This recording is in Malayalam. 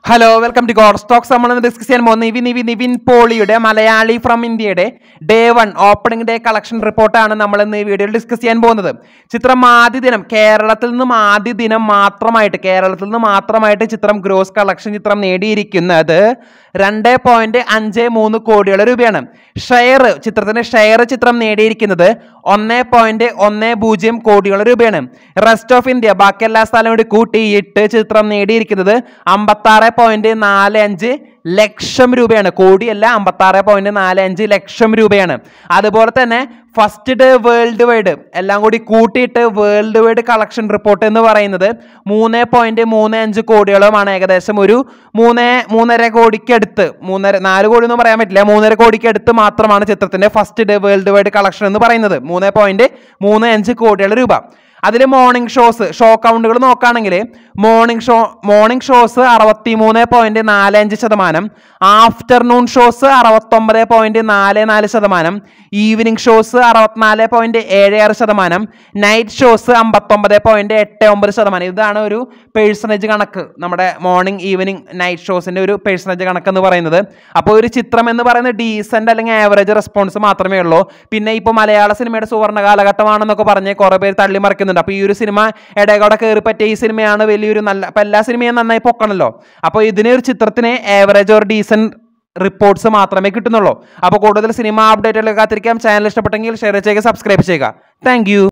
Hello welcome to God Stocks. നമ്മൾ ഡിസ്കസ് ചെയ്യാൻ പോകുന്ന നിവിൻ പോളിയുടെ മലയാളി ഫ്രം ഇന്ത്യയുടെ ഡേ 1 ഓപ്പണിംഗ് ഡേ കളക്ഷൻ റിപ്പോർട്ടാണ് നമ്മൾ ഇന്ന് ഈ വീഡിയോയിൽ ഡിസ്കസ് ചെയ്യാൻ പോകുന്നത്. ചിത്രം ആദ്യ ദിനം കേരളത്തിൽ നിന്ന് മാത്രമായിട്ട് ചിത്രം ഗ്രോസ് കളക്ഷൻ ചിത്രം നേടിയിരിക്കുന്നത് 2.53 കോടിയോളം രൂപയാണ്. ചിത്രത്തിന്റെ ഷെയർ ചിത്രം നേടിയിരിക്കുന്നത് 1.10 കോടിയോളം രൂപയാണ്. റെസ്റ്റ് ഓഫ് ഇന്ത്യ ബാക്കി എല്ലാ സ്ഥലവും കൂടി കൂട്ടിയിട്ട് ചിത്രം നേടിയിരിക്കുന്നത് 56.45 ലക്ഷം രൂപയാണ്. കോടിയല്ല, 56.45 ലക്ഷം രൂപയാണ്. അതുപോലെ തന്നെ ഫസ്റ്റ് ഡേ വേൾഡ് വൈഡ് എല്ലാം കൂടി കൂട്ടിയിട്ട് വേൾഡ് വൈഡ് കളക്ഷൻ റിപ്പോർട്ട് എന്ന് പറയുന്നത് 3.35 കോടിയോളമാണ്. ഏകദേശം ഒരു 3.5 കോടിക്ക് അടുത്ത്, 4 കോടി ഒന്നും പറയാൻ പറ്റില്ല, 3.5 കോടിക്ക് അടുത്ത് മാത്രമാണ് ചിത്രത്തിന്റെ first day world wide collection എന്ന് പറയുന്നത്. 3.35 കോടിയോളം രൂപ. അതിൽ മോർണിംഗ് ഷോ കൗണ്ടുകൾ നോക്കുകയാണെങ്കിൽ morning shows 63.45%, afternoon shows 69.44%, evening shows 64.76%, night shows 59.89%. ഇതാണ് ഒരു പേഴ്സണേജ് കണക്ക്, നമ്മുടെ മോർണിംഗ് ഈവനിങ് നൈറ്റ് ഷോസിന്റെ ഒരു പേഴ്സണേജ് കണക്ക് എന്ന് പറയുന്നത്. അപ്പോൾ ഒരു ചിത്രം എന്ന് പറയുന്നത് ഡീസന്റ് അല്ലെങ്കിൽ ആവറേജ് റെസ്പോൺസ് മാത്രമേ ഉള്ളൂ. പിന്നെ ഇപ്പോൾ മലയാള സിനിമയുടെ സുവർണ്ണ കാലഘട്ടമാണെന്നൊക്കെ പറഞ്ഞ് കുറെ പേര് തള്ളി മറിക്കുന്നുണ്ട്. അപ്പോൾ ഈ ഒരു സിനിമ ഇടയകൂടെ കയറി പറ്റിയ ഈ സിനിമയാണ് വലിയൊരു അപ്പോൾ എല്ലാ സിനിമയും നന്നായി പൊക്കണല്ലോ. അപ്പോൾ ഇതിനൊരു ചിത്രത്തിന് ആവറേജ് ഓർ ഡീസന്റ് റിപ്പോർട്ട്സ് മാത്രമേ കിട്ടുന്നുള്ളൂ. അപ്പോൾ കൂടുതൽ സിനിമ അപ്ഡേറ്റുകൾ കാത്തിരിക്കാം. ചാനൽ ഇഷ്ടപ്പെട്ടെങ്കിൽ ഷെയർ ചെയ്യുക, സബ്സ്ക്രൈബ് ചെയ്യുക. താങ്ക്